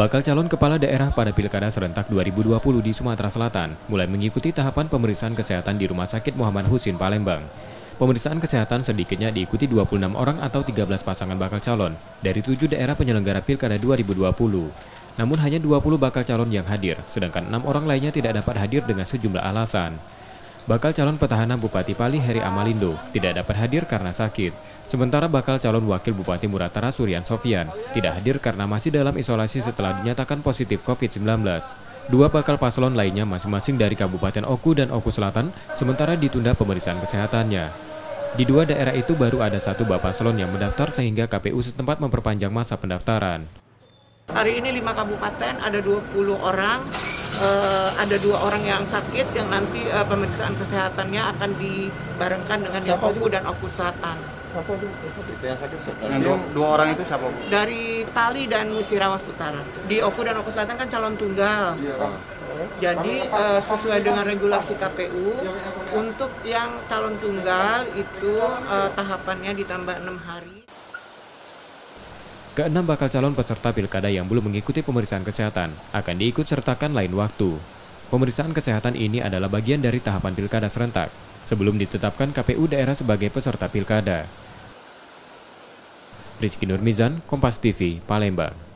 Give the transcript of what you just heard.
Bakal calon kepala daerah pada Pilkada serentak 2020 di Sumatera Selatan mulai mengikuti tahapan pemeriksaan kesehatan di Rumah Sakit Muhammad Husin, Palembang. Pemeriksaan kesehatan sedikitnya diikuti 26 orang atau 13 pasangan bakal calon dari 7 daerah penyelenggara Pilkada 2020. Namun hanya 20 bakal calon yang hadir, sedangkan 6 orang lainnya tidak dapat hadir dengan sejumlah alasan. Bakal calon petahana Bupati Pali Heri Amalindo tidak dapat hadir karena sakit. Sementara bakal calon wakil Bupati Muratara Suryan Sofian tidak hadir karena masih dalam isolasi setelah dinyatakan positif COVID-19. Dua bakal paslon lainnya masing-masing dari Kabupaten Oku dan Oku Selatan, sementara ditunda pemeriksaan kesehatannya. Di dua daerah itu baru ada satu bakal paslon yang mendaftar sehingga KPU setempat memperpanjang masa pendaftaran. Hari ini 5 kabupaten, ada 20 orang, ada 2 orang yang sakit yang nanti pemeriksaan kesehatannya akan dibarengkan dengan yang Oku dan Oku Selatan. Itu yang sakit. Dua orang itu siapa? Dari Pali dan Musirawas Utara. Di Oku dan Oku Selatan kan calon tunggal. Jadi sesuai dengan regulasi KPU, untuk yang calon tunggal itu tahapannya ditambah 6 hari. Keenam bakal calon peserta pilkada yang belum mengikuti pemeriksaan kesehatan akan diikut sertakan lain waktu. Pemeriksaan kesehatan ini adalah bagian dari tahapan pilkada serentak sebelum ditetapkan KPU daerah sebagai peserta pilkada. Rizky Nurmizan, Kompas TV, Palembang.